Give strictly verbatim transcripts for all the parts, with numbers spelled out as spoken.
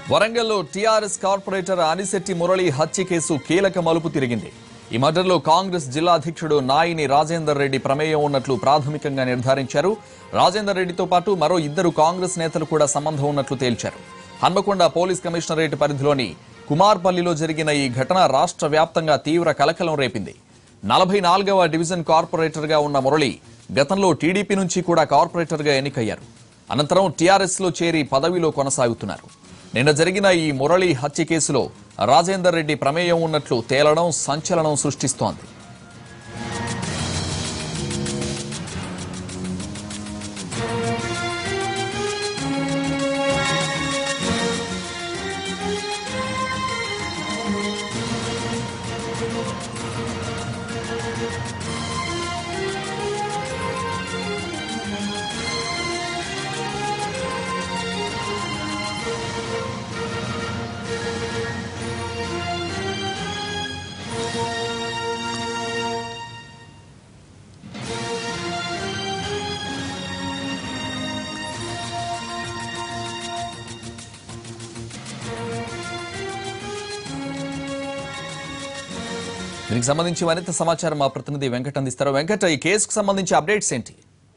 వరంగల్లో TRS corporator Anishetti Murali హత్య case కీలక మలుపు తిరిగింది. ఈ మర్డర్లో కాంగ్రెస్ జిల్లా అధ్యక్షుడు నాయిని రాజేందర్ రెడ్డి ప్రమేయం ఉన్నట్లు ప్రాథమికంగా నిర్ధారించారు. రాజేందర్ రెడ్డితో పాటు మరో ఇద్దరు కాంగ్రెస్ నేతలు కూడా సంబంధం ఉన్నట్లు తేల్చారు. హన్మకొండ పోలీస్ కమిషనరేట్ పరిధిలోని కుమార్పల్లిలో జరిగిన ఈ ఘటన రాష్ట్ర వ్యాప్తంగా తీవ్ర కలకలం రేపింది. నలభై నాలుగవ డివిజన్ కార్పొరేటర్గా ఉన్న మురళి గతంలో టీడీపీ నుంచి కూడా కార్పొరేటర్గా ఎన్నికయ్యారు. అనంతరం టీఆర్ఎస్ లో చేరి పదవిలో కొనసాగుతున్నారు. నిన్న జరిగిన ఈ మురళి హత్య కేసులో రాజేందర్ రెడ్డి ప్రమేయం ఉన్నట్లు తేలడం సంచలనం సృష్టిస్తోంది. దీనికి సంబంధించి మరింత సమాచారం మా ప్రతినిధి వెంకట్ అందిస్తారు. వెంకట్, ఈ కేసుకు సంబంధించి అప్డేట్స్ ఏంటి?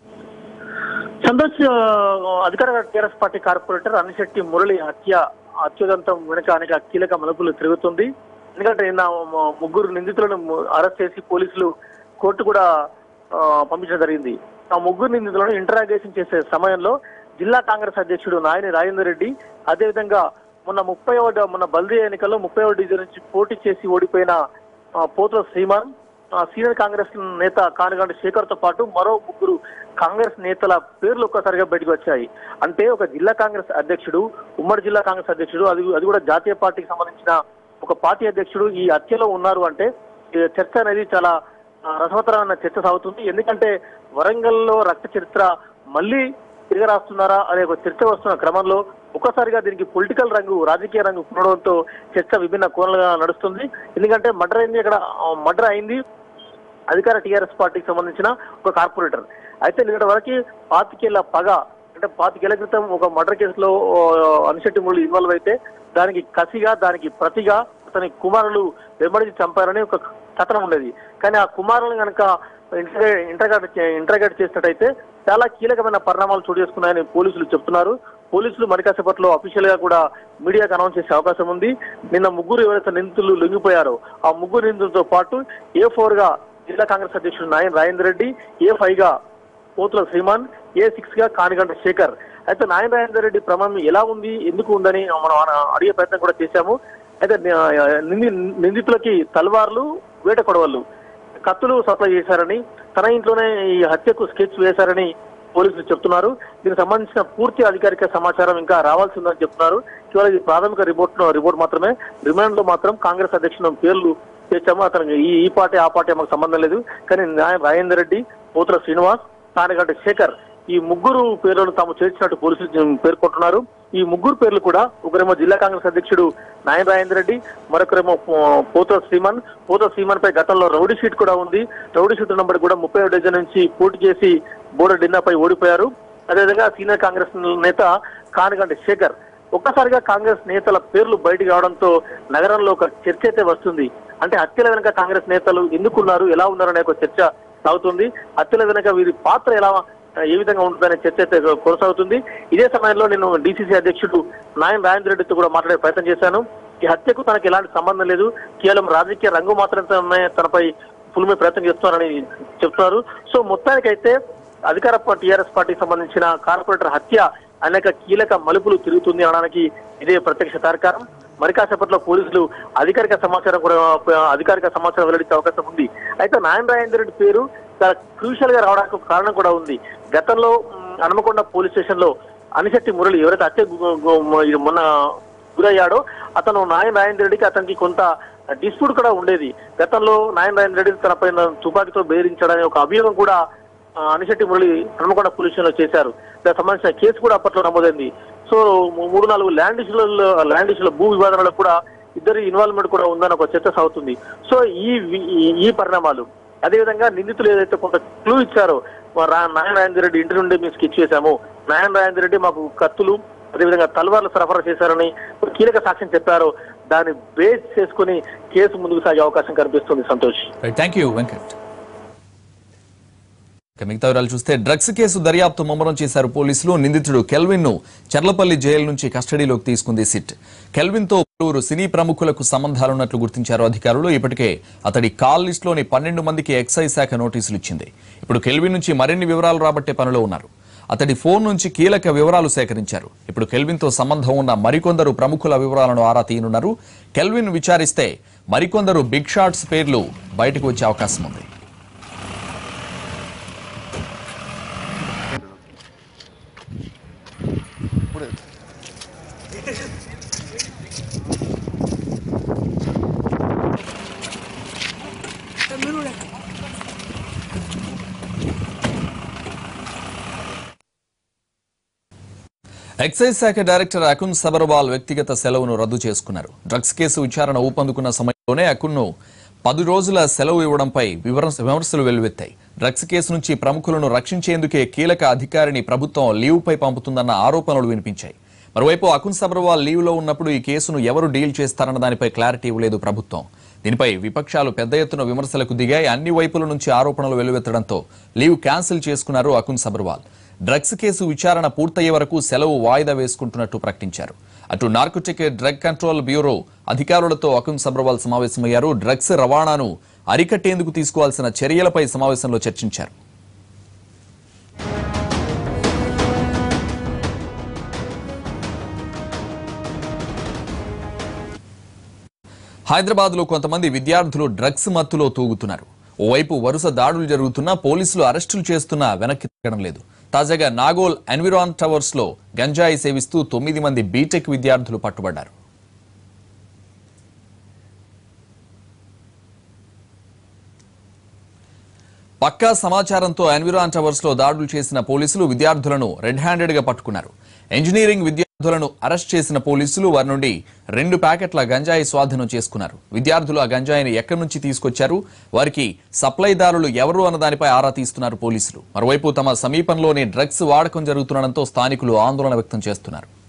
సంతోష్, అధికార టీఆర్ఎస్ పార్టీ కార్పొరేటర్ అనిశెట్టి మురళి హత్య అత్యుదంతం వెనుక అనేక కీలక మలుపులు తిరుగుతుంది. ఎందుకంటే నిన్న ముగ్గురు నిందితులను అరెస్ట్ చేసి పోలీసులు కోర్టు కూడా పంపించడం జరిగింది. ఆ ముగ్గురు నిందితులను ఇంటరాగేషన్ చేసే సమయంలో జిల్లా కాంగ్రెస్ అధ్యక్షుడు నాయని రాజేందర్ రెడ్డి, అదేవిధంగా మొన్న ముప్పై మొన్న బల్దీ ఎన్నికల్లో ముప్పై డివిజన్ నుంచి పోటీ చేసి ఓడిపోయిన పోతుల శ్రీమాన్, సీనియర్ కాంగ్రెస్ నేత కానిగంటి శేఖర్ తో పాటు మరో ముగ్గురు కాంగ్రెస్ నేతల పేర్లు ఒక్కసారిగా బయటకు వచ్చాయి. అంటే ఒక జిల్లా కాంగ్రెస్ అధ్యక్షుడు, ఉమ్మడి జిల్లా కాంగ్రెస్ అధ్యక్షుడు, అది అది కూడా జాతీయ పార్టీకి సంబంధించిన ఒక పార్టీ అధ్యక్షుడు ఈ హత్యలో ఉన్నారు. అంటే చర్చ అనేది చాలా రసవత్తరమైన చర్చ సాగుతుంది. ఎందుకంటే వరంగల్లో రక్త చరిత్ర మళ్ళీ తిరగరాస్తున్నారా అనే ఒక చర్చ వస్తున్న క్రమంలో ఒక్కసారిగా దీనికి పొలిటికల్ రంగు, రాజకీయ రంగు పునడంతో చర్చ విభిన్న కోణాలుగా నడుస్తుంది. ఎందుకంటే మర్డర్ అయింది, ఇక్కడ మర్డర్ అయింది అధికార టీఆర్ఎస్ పార్టీకి సంబంధించిన ఒక కార్పొరేటర్. అయితే నిన్నటి వరకు పాతికేళ్ల పగ, అంటే పాతికేళ్ల క్రితం ఒక మర్డర్ కేసులో అనిశెట్టి మురళి ఇన్వాల్వ్ అయితే దానికి కసిగా, దానికి ప్రతిగా అతని కుమారులు వెంబడించి చంపారని ఒక కథనం ఉండేది. కానీ ఆ కుమారులను కనుక ఇంటర్గేట్ ఇంటర్గేట్ చేసినట్టయితే చాలా కీలకమైన పరిణామాలు చోటు చేసుకున్నాయని పోలీసులు చెప్తున్నారు. పోలీసులు మరికాసేపట్లో అఫీషియల్ గా కూడా మీడియాకు అనౌన్స్ చేసే అవకాశం ఉంది. నిన్న ముగ్గురు ఎవరైతే నిందితులు లొంగిపోయారో ఆ ముగ్గురు నిందితులతో పాటు ఏ ఫోర్ గా జిల్లా కాంగ్రెస్ అధ్యక్షుడు నాయన్ రాజేందర్ రెడ్డి, ఏ ఫైవ్ గా పోతుల శ్రీమాన్, ఏ సిక్స్ గా కానిగంట శేఖర్. అయితే నాయన్ రాజేందర్ రెడ్డి ప్రమాదం ఎలా ఉంది, ఎందుకు ఉందని మనం అడిగే ప్రయత్నం కూడా చేశాము. అయితే నిందితులకి తల్వార్లు, వేట కొడవళ్ళు, కత్తులు సప్లై చేశారని, తన ఇంట్లోనే ఈ హత్యకు స్కెచ్ వేశారని పోలీసులు చెప్తున్నారు. దీనికి సంబంధించిన పూర్తి అధికారిక సమాచారం ఇంకా రావాల్సి ఉందని చెప్తున్నారు. కేవలం ఈ ప్రాథమిక రిపోర్ట్ రిపోర్ట్ మాత్రమే. రిమాండ్ లో మాత్రం కాంగ్రెస్ అధ్యక్షుడు పేర్లు చేశాము. అతనికి ఈ ఈ పార్టీ ఆ పార్టీ మాకు సంబంధం లేదు. కానీ రాజేందర్ రెడ్డి, పోతుల శ్రీనివాస్, తానగడ్డ శేఖర్ ఈ ముగ్గురు పేర్లను తాము చేర్చినట్టు పోలీసులు పేర్కొంటున్నారు. ఈ ముగ్గురు పేర్లు కూడా ఒకరేమో జిల్లా కాంగ్రెస్ అధ్యక్షుడు నాయన్ రాజేందర్ రెడ్డి, మరొకరేమో పోతుల శ్రీమాన్. పోతుల శ్రీమాన్ పై గతంలో రౌడీ షీట్ కూడా ఉంది. రౌడీ షీట్ నంబర్ కూడా ముప్పై డివిజన్ నుంచి పోటీ చేసి బోర్డు డిన్నాపై ఓడిపోయారు. అదేవిధంగా సీనియర్ కాంగ్రెస్ నేత కానిగంటి శేఖర్. ఒక్కసారిగా కాంగ్రెస్ నేతల పేర్లు బయటకు రావడంతో నగరంలో ఒక చర్చ అయితే వస్తుంది. అంటే హత్యల వెనుక కాంగ్రెస్ నేతలు ఎందుకున్నారు, ఎలా ఉన్నారు అనే ఒక చర్చ సాగుతుంది. హత్యల వెనుక వీరి పాత్ర ఎలా ఏ విధంగా ఉంటుందనే చర్చ అయితే కొనసాగుతుంది. ఇదే సమయంలో నేను డీసీసీ అధ్యక్షుడు నాయన్ రాజేందర్ రెడ్డితో కూడా మాట్లాడే ప్రయత్నం చేశాను. ఈ హత్యకు తనకు ఎలాంటి సంబంధం లేదు, కేవలం రాజకీయ రంగు మాత్రమే తనపై పులిమే ప్రయత్నం చేస్తున్నారని చెప్తున్నారు. సో మొత్తానికైతే అధికార టీఆర్ఎస్ పార్టీకి సంబంధించిన కార్పొరేటర్ హత్య అనేక కీలక మలుపులు తిరుగుతుంది అనడానికి ఇదే ప్రత్యక్ష తార్కారం. మరి కాసేపట్లో పోలీసులు అధికారిక సమాచారం కూడా అధికారిక సమాచారం వెల్లడించే అవకాశం ఉంది. అయితే నాయన్ రాజేందర్ రెడ్డి పేరు చాలా క్రూషియల్ గా రావడానికి ఒక కారణం కూడా ఉంది. గతంలో హన్మకొండ పోలీస్ స్టేషన్ లో అనిశెట్టి మురళి ఎవరైతే హత్య మొన్న గురయ్యాడో అతను నాయన్ రాజేందర్ రెడ్డికి అతనికి కొంత డిస్ప్యూట్ కూడా ఉండేది. గతంలో నాయన్ రాజేందర్ రెడ్డి తన పైన తుపాకీతో బెదిరించడనే ఒక అభియోగం కూడా అనిశెట్టి మురళి హన్మకొండ పోలీస్ స్టేషన్ లో చేశారు. దానికి సంబంధించిన కేసు కూడా అప్పట్లో నమోదైంది. సో మూడు నాలుగు ల్యాండ్ ఇష్యూలలో ల్యాండ్ ఇష్యూల భూ వివాదాలలో కూడా ఇద్దరి ఇన్వాల్వ్మెంట్ కూడా ఉందని ఒక చర్చ సాగుతుంది. సో ఈ ఈ పరిణామాలు అదేవిధంగా నిందితులు ఏదైతే కొంత క్లూ ఇచ్చారో నారాయణ రాజేందర్ రెడ్డి ఇంటి నుండి మేము స్కెచ్ చేశాము, నారాయణ రాజేందర్ రెడ్డి మాకు కత్తులు అదేవిధంగా తల్వార్లు సరఫరా చేశారని కీలక సాక్ష్యం చెప్పారు. దాన్ని బేస్ చేసుకుని కేసు ముందుకు సాగే అవకాశం కనిపిస్తుంది. సంతోష్. Thank you Venkat. మిగతా వివరాలు చూస్తే డ్రగ్స్ కేసు దర్యాప్తు ముమ్మరం చేశారు పోలీసులు. నిందితుడు కెల్విన్ ను చర్లపల్లి జైలు నుంచి కస్టడీలోకి తీసుకుంది సిట్. కెల్విన్ తో పలువురు సినీ ప్రముఖులకు సంబంధాలున్నట్లు గుర్తించారు అధికారులు. ఇప్పటికే అతడి కాల్ లిస్ట్ లోని పన్నెండు మందికి ఎక్సైజ్ శాఖ నోటీసులు ఇచ్చింది. ఇప్పుడు కెల్విన్ నుంచి మరిన్ని వివరాలు రాబట్టే పనిలో ఉన్నారు. అతడి ఫోన్ నుంచి కీలక వివరాలు సేకరించారు. ఇప్పుడు కెల్విన్ తో సంబంధం ఉన్న మరికొందరు ప్రముఖుల వివరాలను ఆరా తీయనున్నారు. కెల్విన్ విచారిస్తే మరికొందరు బిగ్ షాట్స్ పేర్లు బయటకు వచ్చే అవకాశం ఉంది. ఎక్సైజ్ శాఖ డైరెక్టర్ అకున్ సబర్వాల్ వ్యక్తిగత సెలవును రద్దు చేసుకున్నారు. డ్రగ్స్ కేసు విచారణ ఊపందుకున్న సమయంలోనే అకున్ను పది రోజుల సెలవు ఇవ్వడంపై విమర్శలు వెల్లువెత్తాయి. డ్రగ్స్ కేసు నుంచి ప్రముఖులను రక్షించేందుకే కీలక అధికారిని ప్రభుత్వం లీవ్ పై పంపుతుందన్న ఆరోపణలు వినిపించాయి. మరోవైపు అకున్ సబర్వాల్ లీవ్ లో ఉన్నప్పుడు ఈ కేసును ఎవరు డీల్ చేస్తారన్న దానిపై క్లారిటీ ఇవ్వలేదు ప్రభుత్వం. దీనిపై విపక్షాలు పెద్ద ఎత్తున విమర్శలకు దిగాయి. అన్ని వైపుల నుంచి ఆరోపణలు వెల్లువెత్తడంతో లీవ్ క్యాన్సిల్ చేసుకున్నారు అకున్ సబర్వాల్. డ్రగ్స్ కేసు విచారణ పూర్తయ్యే వరకు సెలవు వాయిదా వేసుకుంటున్నట్టు ప్రకటించారు. అటు నార్కోటిక్ డ్రగ్ కంట్రోల్ బ్యూరో అధికారులతో అకున్ సబర్వాల్ సమావేశమయ్యారు. డ్రగ్స్ రవాణాను అరికట్టేందుకు తీసుకోవాల్సిన చర్యలపై సమావేశంలో చర్చించారు. హైదరాబాద్ లో కొంతమంది విద్యార్థులు డ్రగ్స్ మత్తులో తూగుతున్నారు. ఓవైపు వరుస దాడులు జరుగుతున్నా పోలీసులు అరెస్టులు చేస్తున్నా వెనక్కి తగ్గడం లేదు. తాజాగా నాగోల్ ఎన్విరాన్ టవర్స్ లో గంజాయి సేవిస్తూ తొమ్మిది మంది బీటెక్ విద్యార్థులు పట్టుబడ్డారు. పక్కా సమాచారంతో ఎన్విరాన్ టవర్స్ లో దాడులు చేసిన పోలీసులు విద్యార్థులను రెడ్ హ్యాండెడ్ గా పట్టుకున్నారు. ఇంజనీరింగ్ విద్యార్థులను అరెస్ట్ చేసిన పోలీసులు వారి నుండి రెండు ప్యాకెట్ల గంజాయి స్వాధీనం చేసుకున్నారు. విద్యార్థులు ఆ గంజాయిని ఎక్కడి నుంచి తీసుకొచ్చారు, వారికి సప్లైదారులు ఎవరు అన్న దానిపై ఆరా తీస్తున్నారు పోలీసులు. మరోవైపు తమ సమీపంలోనే డ్రగ్స్ వాడకం జరుగుతుండటంతో స్థానికులు ఆందోళన వ్యక్తం చేస్తున్నారు.